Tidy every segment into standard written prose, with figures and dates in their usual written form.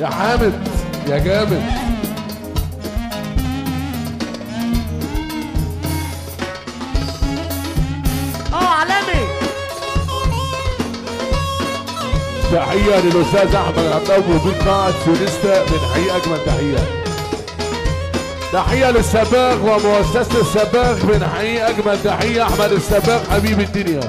يا حامد يا جامد. عالمي. تحية للأستاذ أحمد العباوي مدير قاعة سونيستا، بنحيي أجمل تحية. تحية للسباغ ومؤسسة السباغ، بنحيي أجمل تحية أحمد السباغ حبيب الدنيا.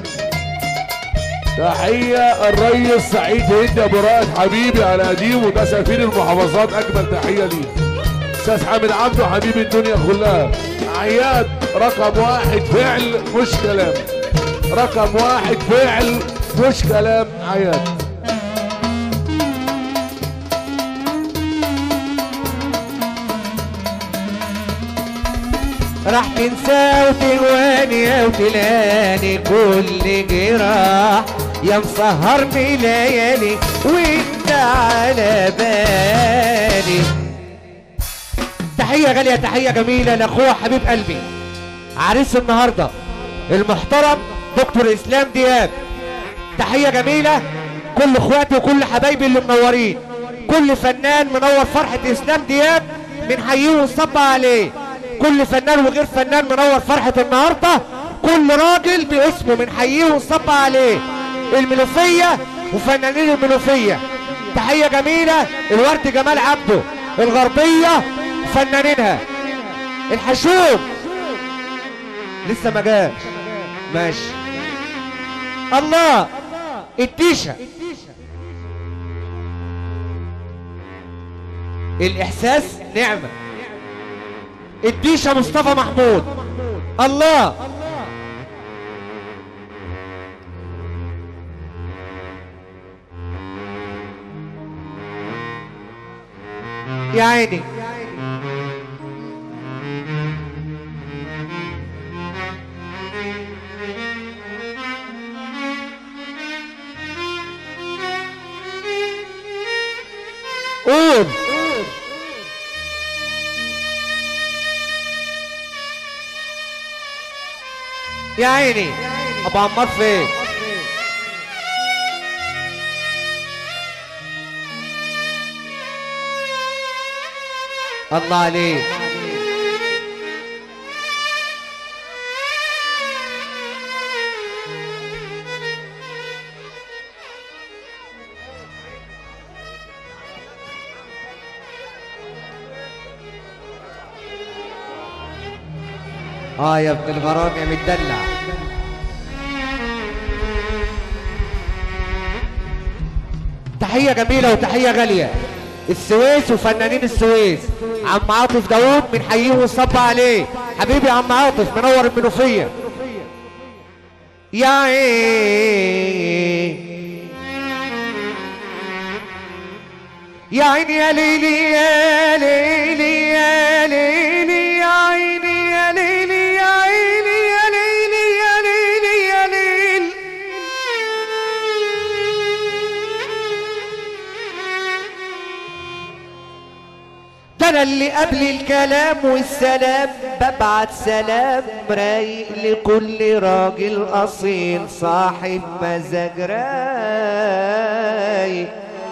تحية الريس سعيد هند أبو رائد حبيبي على قديم وده سفير المحافظات، أجمل تحية ليه. أستاذ حامد عبده حبيب الدنيا كلها. عياد رقم واحد فعل مش كلام، رقم واحد فعل مش كلام عياد. راح تنسى وتغواني وتلاني كل جراح، يا مسهرني ليالي وانت على بالي. تحية غالية تحية جميلة لاخويا حبيب قلبي عريس النهاردة المحترم دكتور اسلام دياب. تحية جميلة كل اخواتي وكل حبايبي اللي منورين، كل فنان منور فرحة اسلام دياب بنحييه ونصب عليه، كل فنان وغير فنان منور فرحة النهاردة، كل راجل باسمه بنحييه ونصب عليه. المنوفية وفنانين المنوفية تحية جميلة. الورد جمال عبده الغربية وفنانينها. الحشوم لسه ما جاش ماشي. الله التيشة الإحساس نعمة. الديشة مصطفى محمود. الله يا عيني. قول يا عيني. ابو عمار فين؟ الله عليك. يا ابن الغرام يا متدلع. تحية جميلة وتحية غالية السويس وفنانين السويس. عم عاطف داوود بنحييه ونصب عليه حبيبي. عم عاطف منور المنوفية يا عيني يا عيني يا ليلي يا ليلي يا ليلي يا عيني يا ليلي يا عيني يا ليلي يا ليلي يا ليل. ده انا اللي قبل الكلام والسلام ببعت سلام رايق لكل راجل اصيل صاحب مزاج رايق.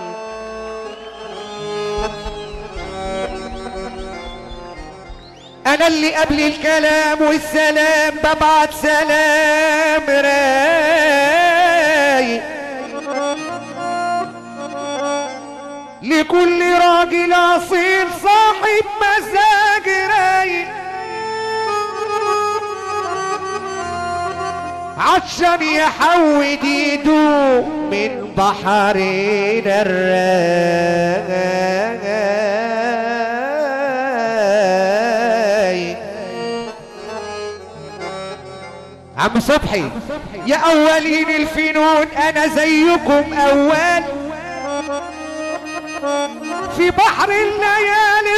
انا اللي قبل الكلام والسلام ببعت سلام رايق لكل راجل اصيل صاحب مزاج رايق، عشان يحود يدوق من بحرنا الرايق. عم صبحي يا اولين الفنون انا زيكم اول في بحر الليالي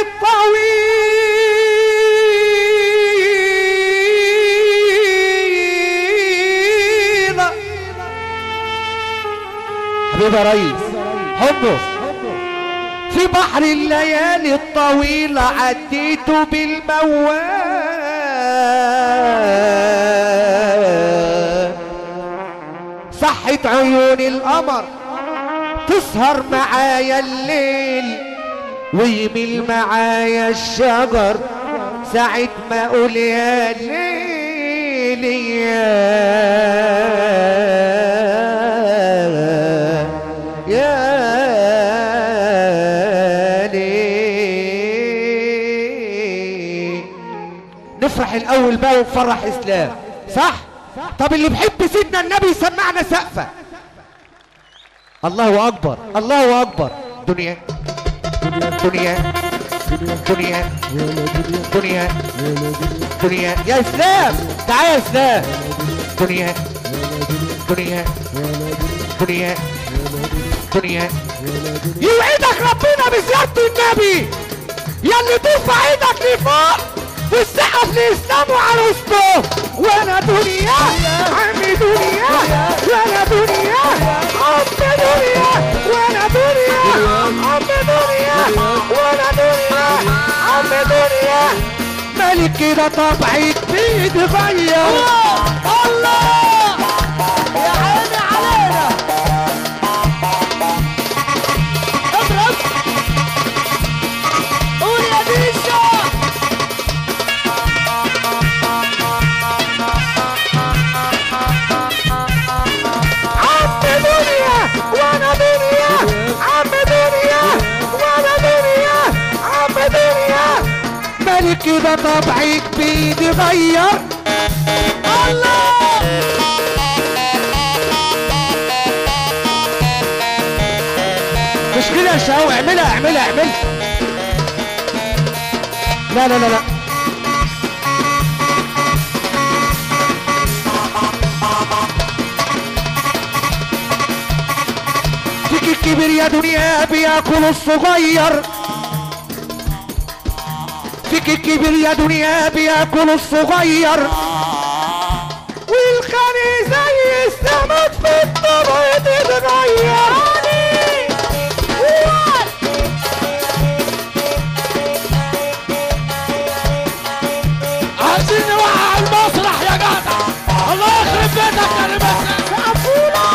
الطويلة. حبيبي يا ريس حبه في بحر الليالي الطويلة عديته بالموال، صحت عيون القمر تسهر معايا الليل ويميل معايا الشجر ساعة ما اقول يا ليل يا ليل. نفرح الاول بقى ونفرح اسلام، صح؟ طب اللي بيحب سيدنا النبي يسمعنا سقفه. الله اكبر الله اكبر. دنيا دنيا دنيا دنيا دنيا يا اسلام، تعال يا اسلام. دنيا دنيا دنيا دنيا. يوعدك ربنا بزيارة النبي ياللي ترفع ايدك لفوق والسقف لاسلام وعروسته. وانا دنيا عمي دنيا وانا دنيا عم دنيا وانا دنيا عم دنيا وانا دنيا عم دنيا. مالك كده طبعك بيتغير. الله يا عيني علينا. اضرب قول يا ديشا. عم دنيا وانا دنيا عم دنيا وانا دنيا عم دنيا. مالك كده طبعك بيتغير. الله مش كده يا شاو، اعملها اعملها اعملها. لا لا لا لا. فيك الكبير يا دنيا بياكل الصغير. فيك الكبير يا دنيا بياكل الصغير. والخاني زي السمك في الطبع تتغير. عايزين نوقع المسرح يا جدع. الله يخرب بيتك يا رباسة سقفوله.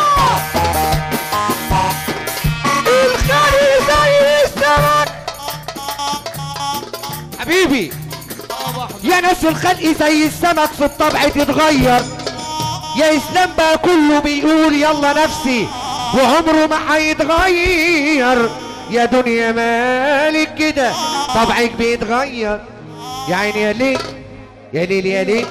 الخاني زي السمك حبيبي يا ناس. الخلق زي السمك في الطبع تتغير. يا اسلام بقى كله بيقول يلا نفسي وعمره ما هيتغير. يا دنيا مالك كده طبعك بيتغير. يا عيني يا ليل يا ليل يا ليل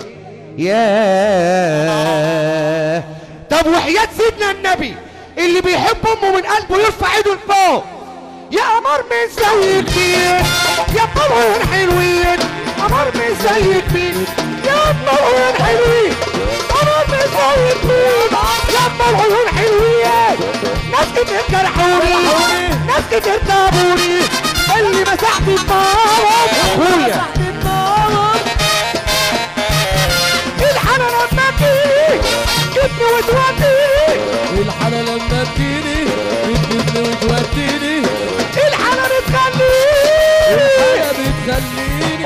يا. طب وحياة سيدنا النبي اللي بيحب امه من قلبه يرفع ايده لفوق. يا قمر من زي كتير يا طلعين حلوين. قمر من زي كتير يا طلعين حلوين. قمر من زي كتير يا طلعين حلوين. ناس كتير جرحوني ناس كتير تعبوني. اللي مسحت النار اخويا الحلا لما تجيني جبني وتوديني. الحلا لما تجيني بتجيبني وتوديني. الحلا بتخليني الحلا بتخليني.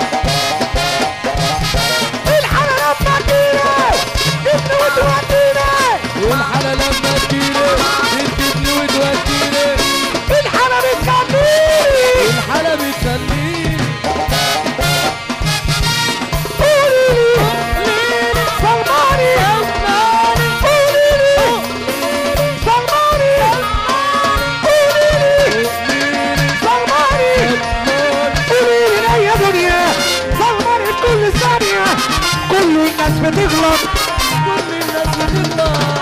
الحلا لما تجيني جبني وتوديني. الحلا لما تجيني بتجيبني وتوديني. الحلا بتخليني الحلا بتخليني. سلماني قوليلي سلماني قوليلي سلماني قوليلي لا يا دنيا. سلماني كل ثانية كل الناس بتغلط. كل الناس بتغلط.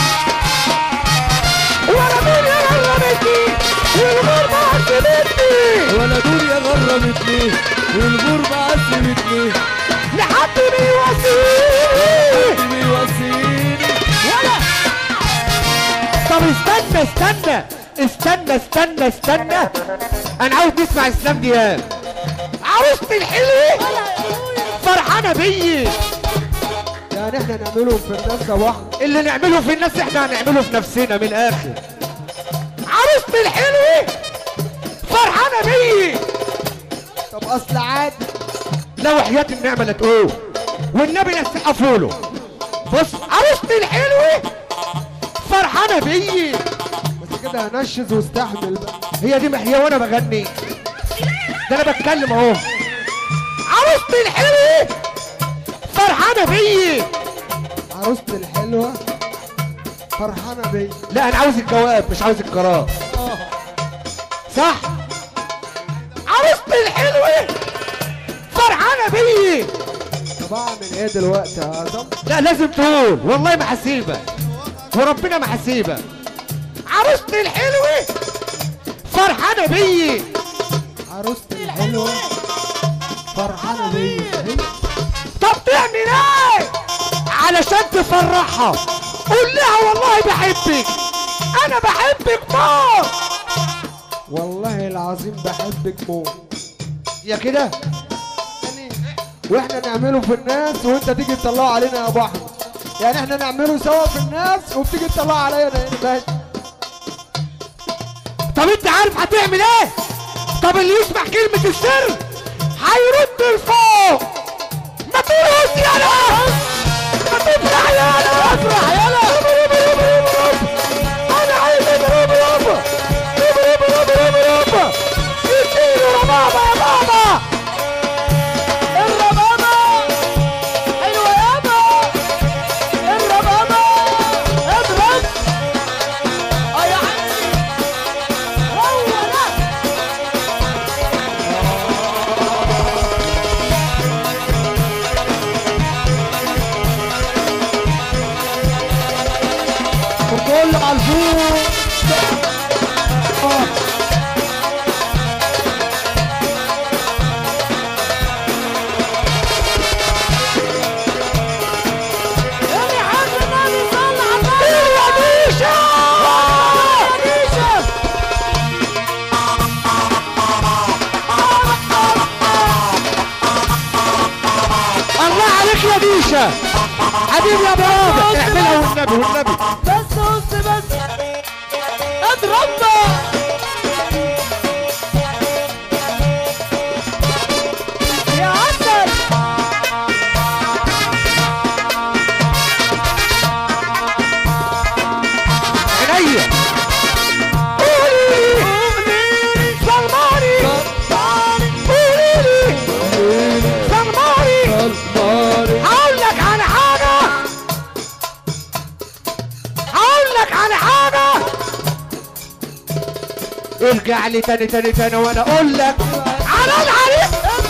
ولا دنيا غربتني والغربة عذبتني. ولا دنيا غربتني والغربة عذبتني. لحد بيواسيني بيواسيني. ولا. طب استنى استنى استنى استنى استنى. انا عاوز نسمع اسلام دياب. عروستي الحلوة فرحانة بيي. يعني احنا نعمله في الناس ده واحد. اللي نعمله في الناس احنا هنعمله في نفسنا من الاخر. عروستي الحلوة فرحانة بيي. طب اصل عادي. لو حياة النعمة لا تقول والنبي نسقفوا له. بص عروستي الحلوة فرحانة بيي. بس كده هنشز واستحمل بقى. هي دي محياه وانا بغني. ده انا بتكلم اهو. عروستي الحلوه فرحانه بيي. عروستي الحلوه فرحانه بيا. لا انا عاوز الجواب مش عاوز القرار. صح. عروستي الحلوه فرحانه بيي. طب اعمل ايه دلوقتي يا اعظم؟ لا لازم تقول والله ما هسيبك وربنا ما هسيبك. عروستي الحلوه فرحانه بيي. عروستي الحلوه فرحانه بيا. طب تعمل ايه علشان تفرحها؟ قول لها والله بحبك، انا بحبك موت. والله العظيم بحبك موت. يا كده واحنا نعمله في الناس وانت تيجي تطلعه علينا يا ابو احمد. يعني احنا نعمله سوا في الناس وبتيجي تطلعه علينا هنا. ماشي. طب انت عارف هتعمل ايه؟ طب اللي يسمع كلمة السر هيرد لفوق. ما تقولوش يالا، ما تفرح يالا، افرح يالا. انا عايز اضرب يابا، يابا اديله ربابة يا بابا. الربابة حلوة يابا، الربابة اضرب. يا عمي هو ده. وكل عالفوق. حبيبي يا بابا اعملها والنبي والنبي. بس اضربنا. يا عسل عينيا. قولي سلماني، قولي سلماني. هقول لك على حاجة، هقول لك على حاجة. ارجع لي تاني وانا اقول لك على العريس.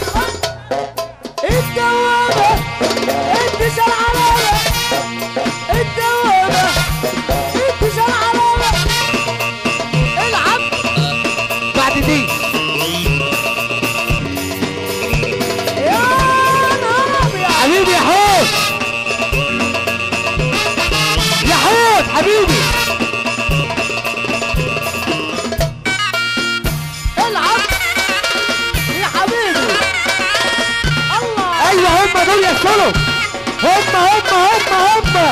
الدوامة انتشار علامة، الدوامة انتشار علامة. العب بعد دي. يا نهار ابيض. حبيبي يا حوت، يا حوت حبيبي. العب يا حبيبي. الله ايوه هم دول يدخلوا، هم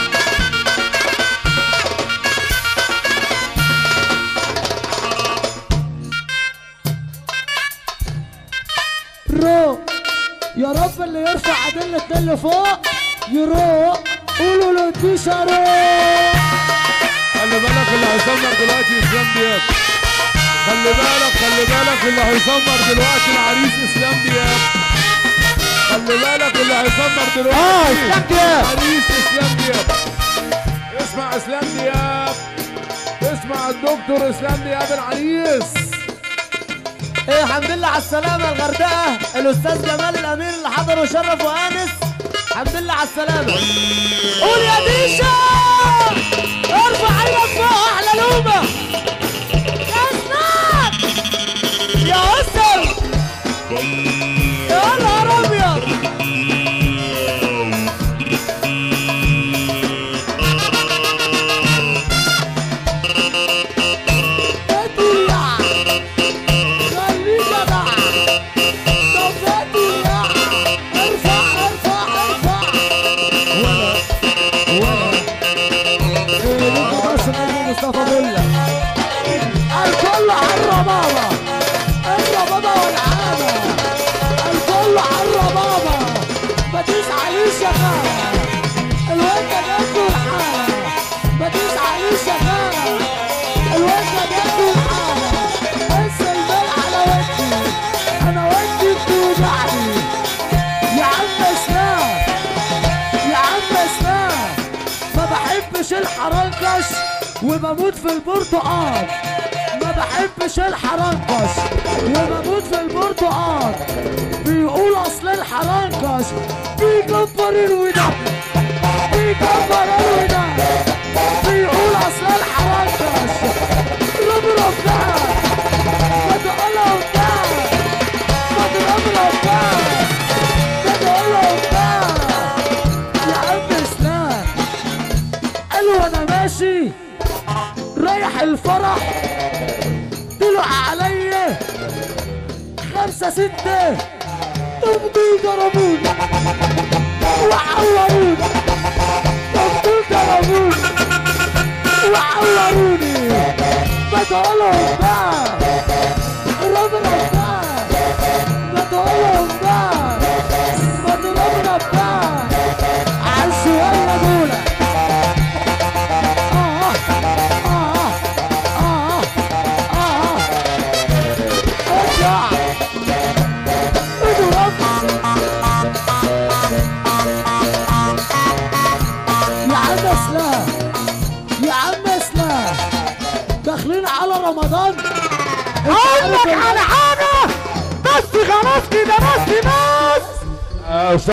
رو يا رب اللي يرفع عدلة اللي فوق يروق. قولوا له انتشاروا. خلي بالك اللي هيسمر دلوقتي اسلام دياب. خلي بالك اللي هيسمر دلوقتي العريس اسلام دياب. خلي بالك اللي هيسمر دلوقتي اسلام دياب. العريس اسلام دياب. اسمع اسلام دياب، اسمع الدكتور اسلام دياب العريس. ايه الحمد لله على السلامة الغردقة. الأستاذ جمال الأمير اللي حضر وشرف وآنس. الحمد لله على السلامة. قول يا ديشا، ارفع عينك فوق أحلى لومة. يا سناب يا عسل، يا نهار أبيض. مصطفى بيلا وبموت في البرتقال، ما بحبش الحرنكش وبموت في البرتقال. بيقول اصل الحرنكش بيكبر الودان، بيكبر الودان. بيقول اصل الحرنكش رب ده ما تقولهم ده، ما تضربهم ده، ما تقولهم ده. يا عم اسلام قالوا انا ماشي رايح الفرح، طلع عليا 5 6 دول ضربوني وعوروني، دول ضربوني وعوروني. ما تقولهم بقى ربنا بقى، ما تقولهم بقى، ما تضربنا بقى عالشوية دول. يا عم اسلام داخلين على رمضان، اقول لك على حاجه بس خلاص كده، بس